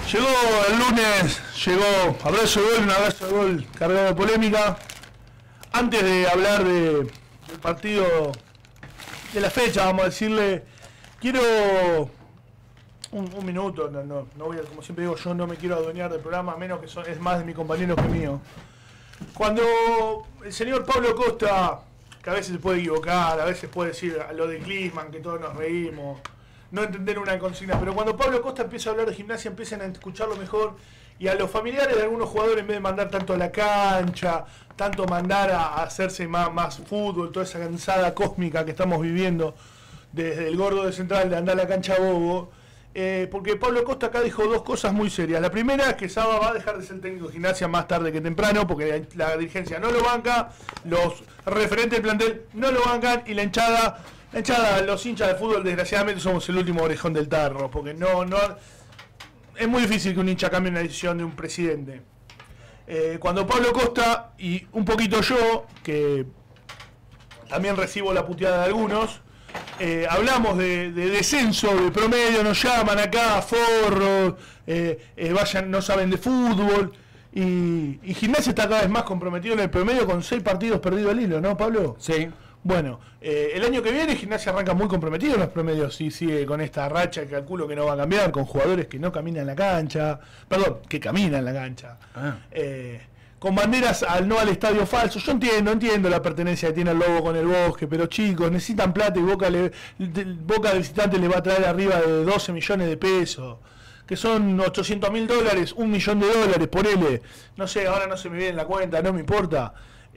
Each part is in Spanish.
Llegó el lunes, llegó abrazo de gol, un abrazo de gol cargado de polémica. Antes de hablar del partido de la fecha, vamos a decirle, quiero un minuto, no voy a, como siempre digo, yo no me quiero adueñar del programa, a menos que es más de mi compañero que mío. Cuando el señor Pablo Costa, que a veces se puede equivocar, a veces puede decir a lo de Klinsmann, que todos nos reímos, no entender una consigna, pero cuando Pablo Costa empieza a hablar de Gimnasia, empiezan a escucharlo mejor, y a los familiares de algunos jugadores, en vez de mandar tanto a la cancha, tanto mandar a hacerse más fútbol, toda esa cansada cósmica que estamos viviendo desde el gordo de Central, de andar a la cancha bobo, porque Pablo Costa acá dijo dos cosas muy serias. La primera es que Saba va a dejar de ser técnico de Gimnasia más tarde que temprano, porque la dirigencia no lo banca, los referentes del plantel no lo bancan, y la hinchada, los hinchas de fútbol, desgraciadamente somos el último orejón del tarro, porque no es muy difícil que un hincha cambie una decisión de un presidente. Cuando Pablo Costa, y un poquito yo, que también recibo la puteada de algunos, hablamos de descenso, de promedio, nos llaman acá, forros, vayan, no saben de fútbol, y Gimnasia está cada vez más comprometido en el promedio con 6 partidos perdidos al hilo, ¿no, Pablo? Sí. Bueno, el año que viene Gimnasia arranca muy comprometido en los promedios y sigue con esta racha que calculo que no va a cambiar, con jugadores que no caminan la cancha, perdón, que caminan la cancha, con banderas no al estadio falso. Yo entiendo la pertenencia que tiene el Lobo con el Bosque, pero chicos, necesitan plata y Boca de visitante le va a traer arriba de 12 millones de pesos, que son $800.000, $1 millón, ponele, no sé, ahora no se me viene en la cuenta, no me importa.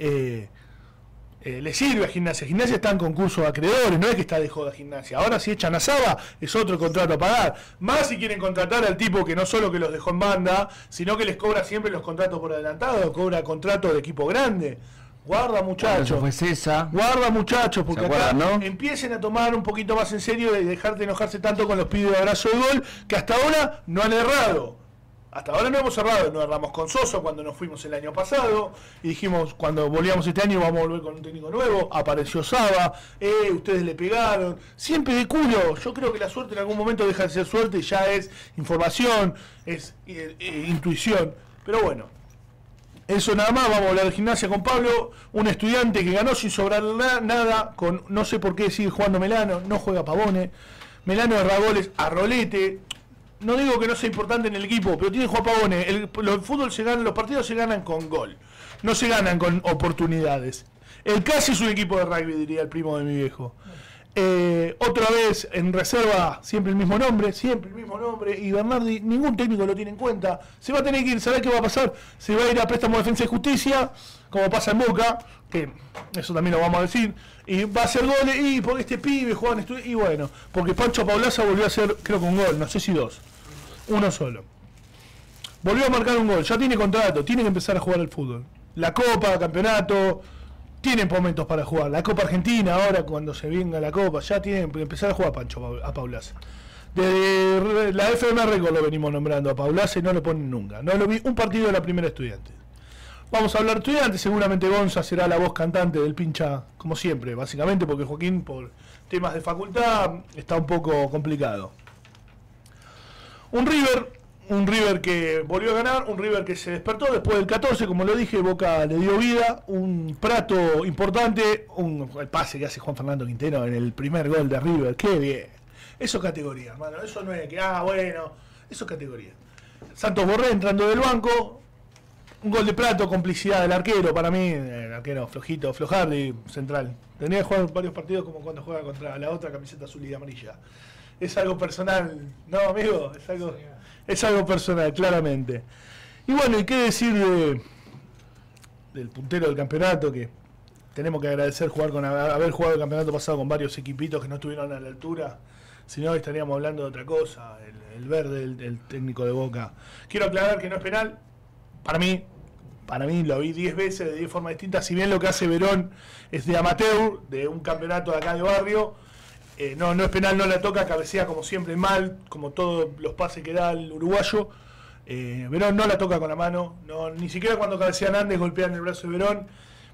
Le sirve a Gimnasia. Gimnasia está en concurso de acreedores, no es que está de joda Gimnasia. Ahora si echan a Saba es otro contrato a pagar. Más si quieren contratar al tipo que no solo que los dejó en banda, sino que les cobra siempre los contratos por adelantado, cobra contratos de equipo grande. Guarda, muchachos. Fue César. Guarda, muchachos, porque acuerdan, acá ¿no? empiecen a tomar un poquito más en serio y dejar de enojarse tanto con los pibes de abrazo de gol, que hasta ahora no han errado. Hasta ahora no hemos errado, no erramos con Soso cuando nos fuimos el año pasado, y dijimos cuando volvíamos este año vamos a volver con un técnico nuevo, apareció Saba, ustedes le pegaron, siempre de culo. Yo creo que la suerte en algún momento deja de ser suerte y ya es información, es intuición, pero bueno, eso nada más. Vamos a hablar de Gimnasia con Pablo, un estudiante que ganó sin sobrar nada, con no sé por qué sigue jugando Melano, no juega Pavone, Melano erra goles a rolete. No digo que no sea importante en el equipo, pero tiene que jugar Pavone. El fútbol se gana, los partidos se ganan con gol, no se ganan con oportunidades. El Casi es un equipo de rugby, diría el primo de mi viejo. Otra vez en reserva, siempre el mismo nombre, y Bernardi, ningún técnico lo tiene en cuenta. Se va a tener que ir, ¿sabés qué va a pasar? Se va a ir a préstamo de Defensa y Justicia, como pasa en Boca, que eso también lo vamos a decir, y va a hacer goles, y porque este pibe juega en estudio, y bueno, porque Pancho Paulaza volvió a hacer, creo que un gol, no sé si 2, uno solo. Volvió a marcar un gol, ya tiene contrato, tiene que empezar a jugar al fútbol. La Copa, campeonato, tienen momentos para jugar. La Copa Argentina, ahora cuando se venga la Copa, ya tienen que empezar a jugar a Paulaza. Desde la FM Record lo venimos nombrando a Paulaza y no lo ponen nunca. No lo vi un partido de la primera Estudiante. Vamos a hablar de Estudiantes, seguramente Gonza será la voz cantante del pincha, como siempre, básicamente porque Joaquín, por temas de facultad, está un poco complicado. Un River que volvió a ganar, un River que se despertó después del 14, como lo dije, Boca le dio vida, un prato importante, el pase que hace Juan Fernando Quintero en el primer gol de River, qué bien. Eso es categoría, hermano, eso no es que, bueno, eso es categoría. Santos Borré entrando del banco, un gol de Prato, complicidad del arquero, para mí, el arquero flojito, Flojardi, central. Tendría que jugar varios partidos como cuando juega contra la otra camiseta azul y amarilla. Es algo personal, ¿no, amigo? Es algo personal, claramente. Y bueno, ¿y qué decir del puntero del campeonato? Que tenemos que agradecer haber jugado el campeonato pasado con varios equipitos que no estuvieron a la altura. Si no, estaríamos hablando de otra cosa. El verde, el técnico de Boca. Quiero aclarar que no es penal. Para mí lo vi 10 veces de 10 formas distintas. Si bien lo que hace Verón es de amateur, de un campeonato de acá de barrio, no es penal, no la toca, cabecea como siempre mal, como todos los pases que da el uruguayo. Verón no la toca con la mano, ni siquiera cuando cabecean Andes golpean el brazo de Verón.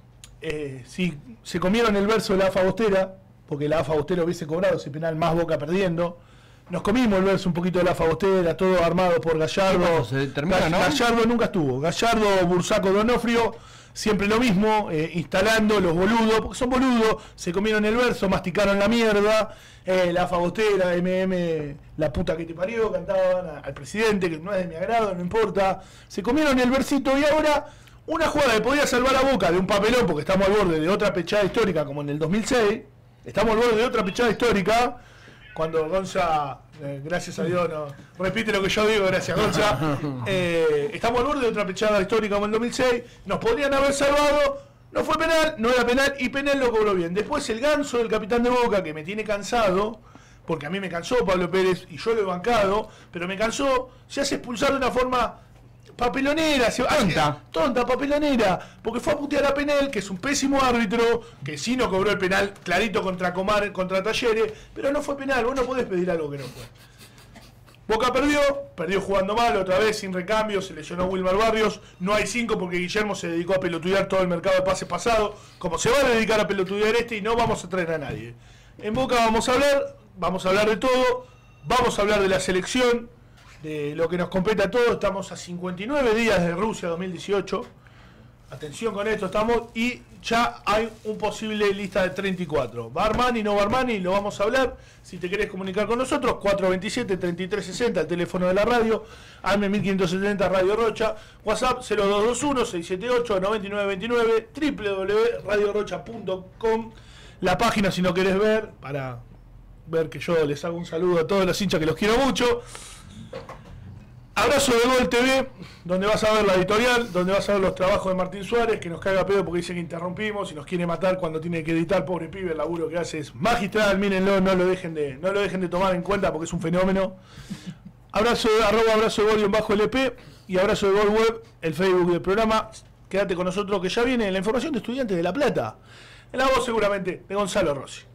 Si se comieron el verso de la AFA Bostera, porque la AFA Bostera hubiese cobrado ese penal, más Boca perdiendo. Nos comimos el verso un poquito de la Fagostera, todo armado por Gallardo. Se termina, ¿no? Gallardo nunca estuvo. Gallardo, Bursaco, Donofrio, siempre lo mismo, instalando los boludos, porque son boludos, se comieron el verso, masticaron la mierda, la Fagostera, la puta que te parió, cantaban al presidente, que no es de mi agrado, no importa. Se comieron el versito y ahora una jugada que podía salvar a Boca de un papelón, porque estamos al borde de otra pechada histórica como en el 2006, estamos al borde de otra pechada histórica. Cuando Gonza, gracias a Dios, no, repite lo que yo digo, gracias Gonza, estamos al borde de otra pechada histórica como en el 2006, nos podrían haber salvado, no fue penal, no era penal y Penal lo cobró bien. Después el ganso del capitán de Boca, que me tiene cansado, porque a mí me cansó Pablo Pérez y yo lo he bancado, pero me cansó, se hace expulsar de una forma papelonera, tonta, papelonera, porque fue a putear a Penel, que es un pésimo árbitro, que sí no cobró el penal clarito contra Comar, contra Talleres, pero no fue penal, vos no podés pedir algo que no fue. Boca perdió jugando mal, otra vez sin recambio, se lesionó Wilmar Barrios, no hay 5 porque Guillermo se dedicó a pelotudear todo el mercado de pases pasado, como se va a dedicar a pelotudear y no vamos a traer a nadie. En Boca vamos a hablar de todo, vamos a hablar de la selección, de lo que nos compete a todos. Estamos a 59 días de Rusia 2018. Atención con esto, estamos y ya hay un posible lista de 34. ¿Va Armani, no va Armani? Lo vamos a hablar. Si te querés comunicar con nosotros, 427-3360, el teléfono de la radio, AME 1570 Radio Rocha, WhatsApp 0221-678-9929, www.radiorocha.com, la página si no querés ver, para ver que yo les hago un saludo a todos los hinchas que los quiero mucho. Abrazo de Gol TV, donde vas a ver la editorial, donde vas a ver los trabajos de Martín Suárez, que nos caga pedo porque dice que interrumpimos y nos quiere matar cuando tiene que editar, pobre pibe, el laburo que hace es magistral, mírenlo, no lo dejen de tomar en cuenta porque es un fenómeno. Abrazo de @abrazo_LP y Abrazo de Gol Web, el Facebook del programa. Quédate con nosotros que ya viene la información de Estudiantes de La Plata. En la voz seguramente de Gonzalo Rossi.